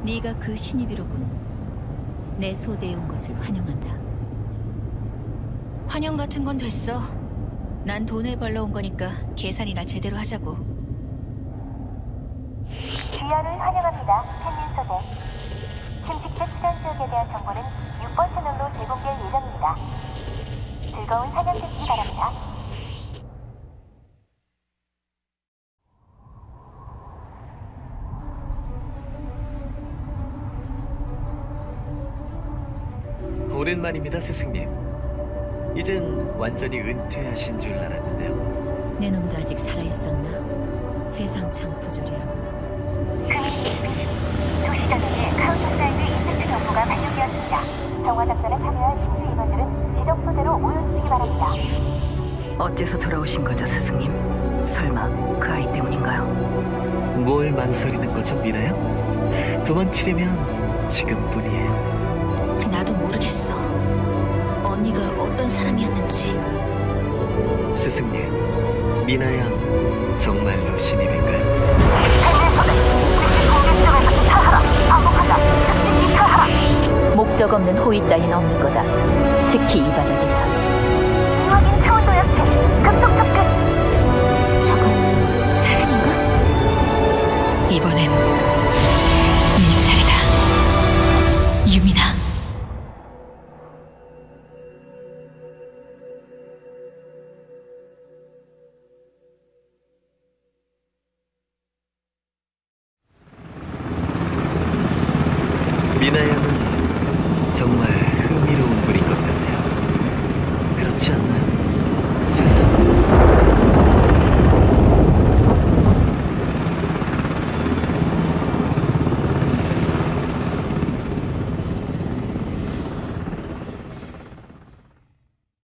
네가 그 신입이로군. 내 소대에 온 것을 환영한다. 환영 같은 건 됐어. 난 돈을 벌러 온 거니까 계산이나 제대로 하자고. 귀환을 환영합니다. 팬님 소대. 침식대 출연 지역에 대한 정보는 6번 채널로 제공될 예정입니다. 즐거운 사냥 되시기 바랍니다. 오랜만입니다, 스승님. 이젠 완전히 은퇴하신 줄 알았는데요. 내 놈도 아직 살아있었나? 세상 참 부조리하고. 도시전역에 카운터사이드 인젝트 정보가 발견되었습니다. 정화 작전에 참여한 신규 인원들은 지정 소대로 모여주시기 바랍니다. 어째서 돌아오신 거죠, 스승님? 설마 그 아이 때문인가요? 뭘 망설이는 거죠, 미나요? 도망치려면 지금뿐이에요. 나도 모르겠어. 언니가 어떤 사람이었는지. 스승님, 미나 양 정말로 신입인가요? 목적 없는 호의 따윈 없는 거다. 특히 이 바닥에서. 이확인 차원도 약체 급속 접근. 저건 사람인가? 이번엔 네 차례다. 유민아. 미나 양은 정말